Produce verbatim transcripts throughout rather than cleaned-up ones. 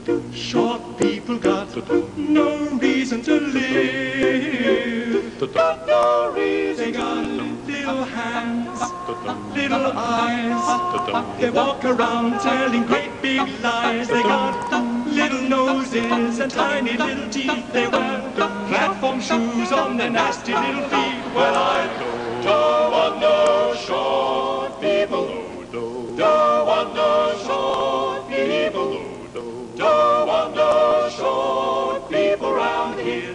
Short people got no reason to live. Got no reason. They got little hands, little eyes. They walk around telling great big lies. They got little noses and tiny little teeth. They wear platform shoes on their nasty little feet. Well, I don't want no short people. Don't want no short people. Don't want no short people round here.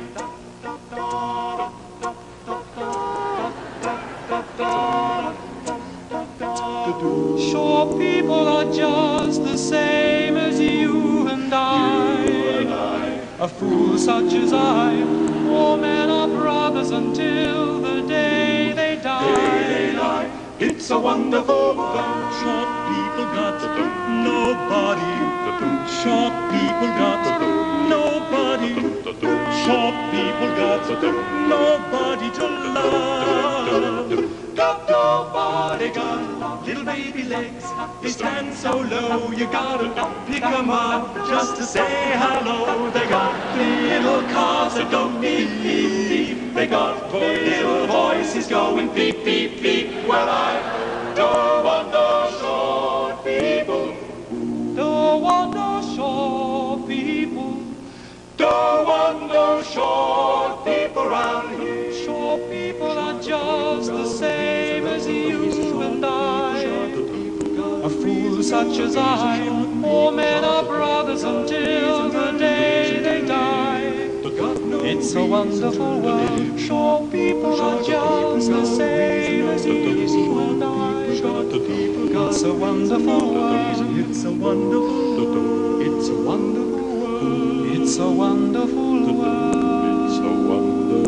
Short people are just the same as you and I. A fool such as I, all men are brothers until the day they die. It's a wonderful world. Short people got nobody. Short people got nobody. Short people got nobody to love. Got nobody, got little baby legs. They stand so low, you gotta pick 'em up just to say hello. They got little cars that go beep, beep, beep. They got little voices going beep, beep, beep. Well, I don't want no short people. Don't want no short people. Don't want no short people round here. Short people are just the same as you and I. A fool such as I, all men are brothers until the day they die. It's a wonderful world. Short people are just the same as you and I. It's a wonderful world. It's a wonderful. It's a wonderful world. It's a wonderful world. It's a wonderful.